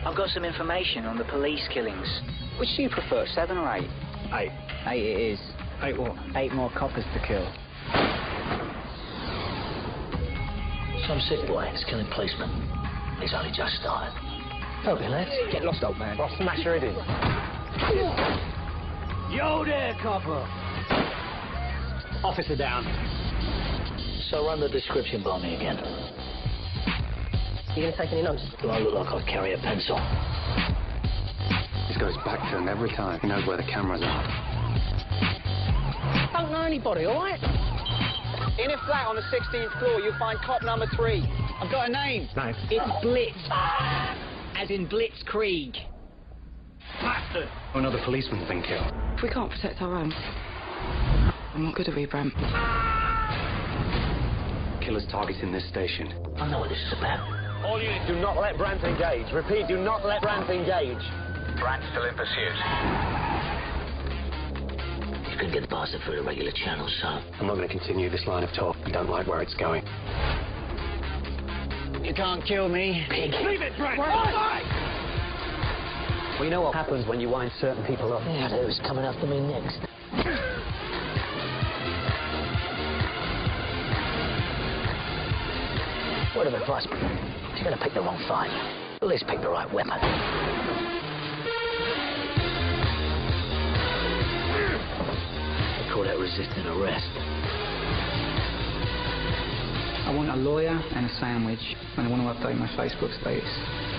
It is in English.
I've got some information on the police killings. Which do you prefer, 7 or 8? 8. 8 it is. 8 what? 8 more coppers to kill. Some sick boy is killing policemen. He's only just started. Okay, lads. Get lost, old man. I'll smash your head in. Yo there, copper. Officer down. So run the description by me again. You gonna take any notes? Do I look like I carry a pencil? This goes back to him every time. He knows where the cameras are. Don't know anybody, all right? In a flat on the 16th floor, you'll find cop number 3. I've got a name. No. It's Blitz. As in Blitzkrieg. Bastard! Another policeman's been killed. If we can't protect our own, I'm not good at Bram. Killer's targeting this station. I know what this is about. All units, do not let Brandt engage. Repeat, do not let Brandt engage. Brandt still in pursuit. You can get the bastard through the regular channels, so... I'm not going to continue this line of talk. I don't like where it's going. You can't kill me. Pig. Leave it, Brent! Well, you know what happens when you wind certain people up. Yeah, who's coming after me next? Word of advice, if you're going to pick the wrong fight, at least pick the right weapon. They call that resisting arrest. I want a lawyer and a sandwich, and I want to update my Facebook status.